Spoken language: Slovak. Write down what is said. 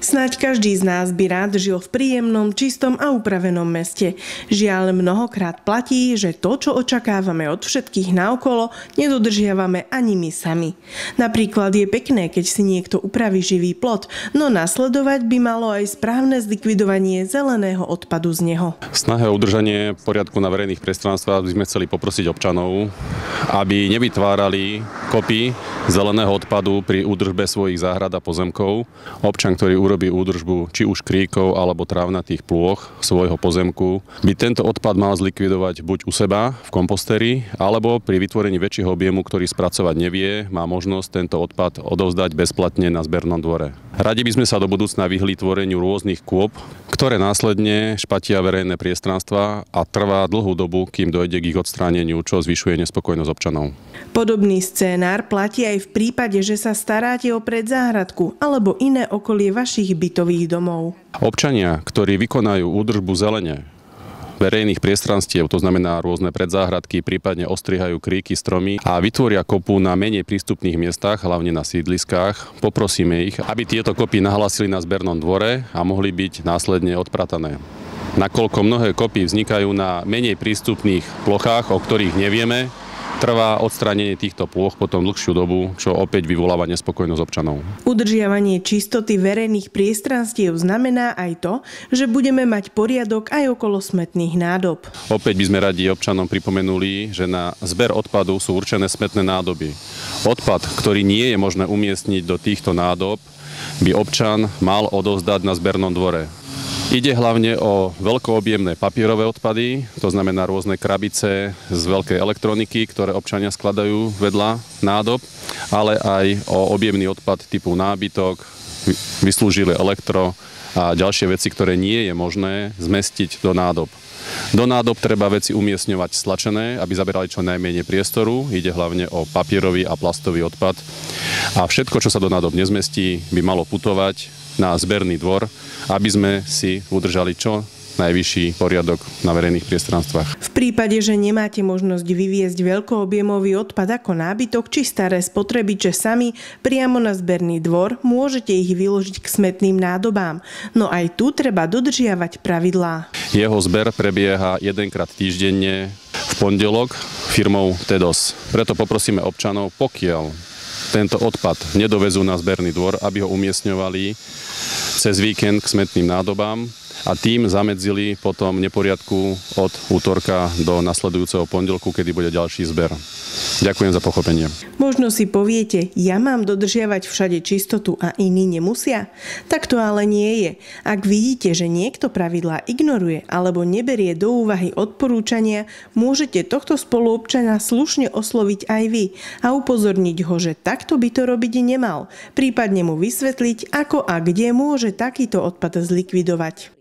Snáď každý z nás by rád žil v príjemnom, čistom a upravenom meste. Žiaľ, mnohokrát platí, že to, čo očakávame od všetkých naokolo, nedodržiavame ani my sami. Napríklad je pekné, keď si niekto upraví živý plot, no nasledovať by malo aj správne zlikvidovanie zeleného odpadu z neho. V snahe o udržanie poriadku na verejných priestranstvách by sme chceli poprosiť občanov, aby nevytvárali kopy zeleného odpadu pri údržbe svojich záhrad a pozemkov. Občan, ktorý urobí údržbu či už kríkov alebo trávnatých plôch svojho pozemku, by tento odpad mal zlikvidovať buď u seba v komposteri, alebo pri vytvorení väčšieho objemu, ktorý spracovať nevie, má možnosť tento odpad odovzdať bezplatne na zbernom dvore. Radi by sme sa do budúcna vyhli tvoreniu rôznych kôp, ktoré následne špatia verejné priestranstvá a trvá dlhú dobu, kým dojde k ich odstráneniu, čo zvyšuje nespokojnosť občanov. Podobný scénár platí aj v prípade, že sa staráte o predzáhradku alebo iné okolie vašich bytových domov. Občania, ktorí vykonajú údržbu zelene, verejných priestranstiev, to znamená rôzne predzáhradky, prípadne ostrihajú kríky, stromy a vytvoria kopu na menej prístupných miestach, hlavne na sídliskách. Poprosíme ich, aby tieto kopy nahlásili na zbernom dvore a mohli byť následne odpratané. Nakoľko mnohé kopy vznikajú na menej prístupných plochách, o ktorých nevieme, trvá odstránenie týchto plôch potom dlhšiu dobu, čo opäť vyvoláva nespokojnosť občanov. Udržiavanie čistoty verejných priestranstiev znamená aj to, že budeme mať poriadok aj okolo smetných nádob. Opäť by sme radi občanom pripomenuli, že na zber odpadu sú určené smetné nádoby. Odpad, ktorý nie je možné umiestniť do týchto nádob, by občan mal odovzdať na zbernom dvore. Ide hlavne o veľkoobjemné papierové odpady, to znamená rôzne krabice z veľkej elektroniky, ktoré občania skladajú vedľa nádob, ale aj o objemný odpad typu nábytok, vyslúžilé elektro a ďalšie veci, ktoré nie je možné zmestiť do nádob. Do nádob treba veci umiestňovať stlačené, aby zaberali čo najmenej priestoru. Ide hlavne o papierový a plastový odpad. A všetko, čo sa do nádob nezmestí, by malo putovať na zberný dvor, aby sme si udržali čo najvyšší poriadok na verejných priestranstvách. V prípade, že nemáte možnosť vyviezť veľkoobjemový odpad ako nábytok či staré spotrebiče sami priamo na zberný dvor, môžete ich vyložiť k smetným nádobám. No aj tu treba dodržiavať pravidlá. Jeho zber prebieha jedenkrát týždenne v pondelok firmou TEDOS. Preto poprosíme občanov, pokiaľ tento odpad nedovezú na zberný dvor, aby ho umiestňovali cez víkend k smetným nádobám a tým zamedzili potom neporiadku od útorka do nasledujúceho pondelku, kedy bude ďalší zber. Ďakujem za pochopenie. Možno si poviete, ja mám dodržiavať všade čistotu a iní nemusia? Tak to ale nie je. Ak vidíte, že niekto pravidlá ignoruje alebo neberie do úvahy odporúčania, môžete tohto spoluobčana slušne osloviť aj vy a upozorniť ho, že takto by to robiť nemal. Prípadne mu vysvetliť, ako a kde môže takýto odpad zlikvidovať.